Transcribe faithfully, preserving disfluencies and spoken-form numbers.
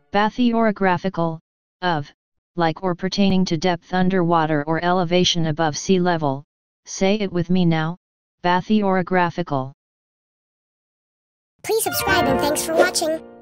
Bathyorographical, of, like or pertaining to depth underwater or elevation above sea level. Say it with me now, bathyorographical. Please subscribe and thanks for watching.